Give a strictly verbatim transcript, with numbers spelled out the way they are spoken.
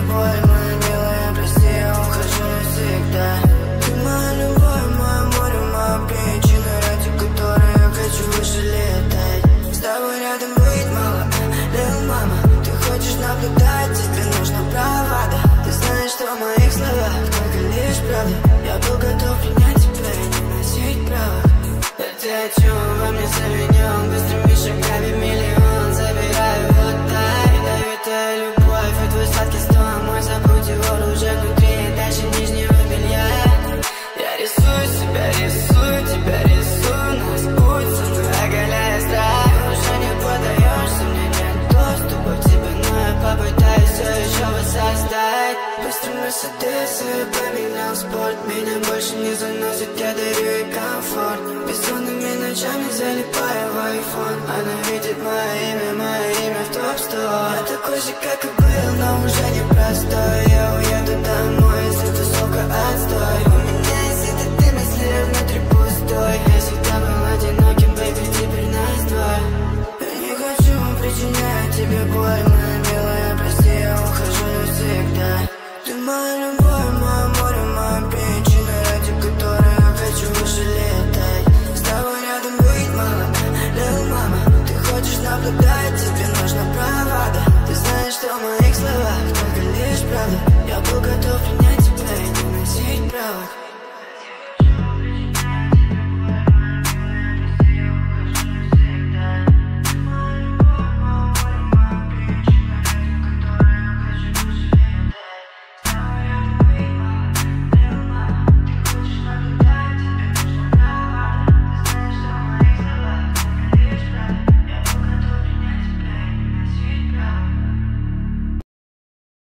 тобой, моя милая, прости, я ухожу навсегда. Ты моя любовь, моя море, моя причина, ради которой я хочу выше летать. С тобой рядом быть мало, лил мама. Ты хочешь наблюдать, тебе нужна бравада. Ты знаешь, что в моих словах только лишь правда. Я был готов принять тебя и не носить права. Да ты о чем во мне завинен? Быстрыми шагами миллион забираю вот так. Ядовитая любовь и твой сладкий стон. Мой забудь его уже внутри, дальше нижнего белья. Я рисую себя, рисую тебя, рисую нас. Будь со мной, оголяя страх. Уже не подаешься, мне нет доступа к тебе, но я попытаюсь все еще воссоздать. Быстро Мерседесы, поменял спорт. Меня больше не заносит, я дарю ей комфорт. Бессонными ночами залипаю в айфон. Она видит мое имя, мое имя в топ сто. Я такой же, как и был, но уже не простой. Я уеду домой, если тусовка отстой.